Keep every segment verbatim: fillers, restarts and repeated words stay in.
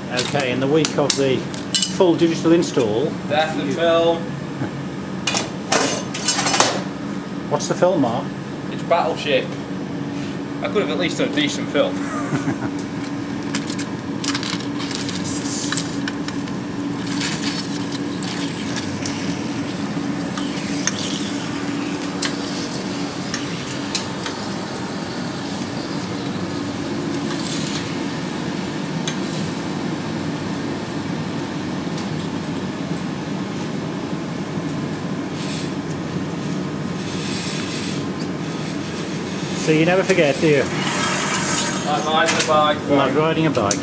Okay, in the week of the full digital install... That's the film. What's the film, Mark? It's Battleship. I could have at least done a decent film. So you never forget, do you? Like riding a bike. Like riding a bike.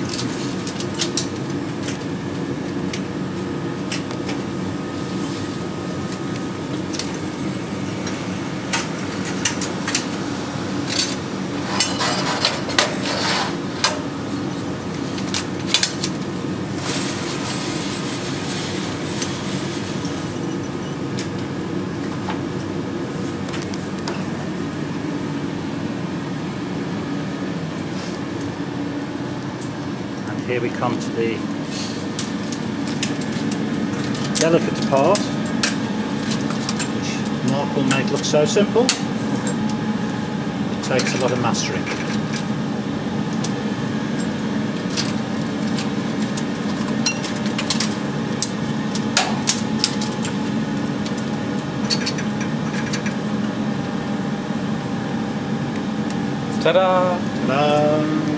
Here we come to the delicate part, which Mark will make look so simple. It takes a lot of mastering. Ta-da! Ta-da!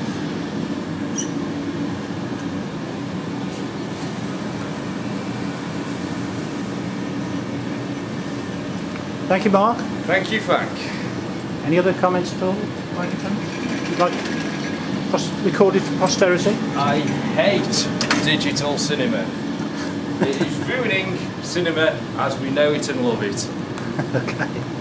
Thank you, Mark. Thank you, Frank. Any other comments at all? You'd like pos recorded for posterity? I hate digital cinema. It is ruining cinema as we know it and love it. Okay.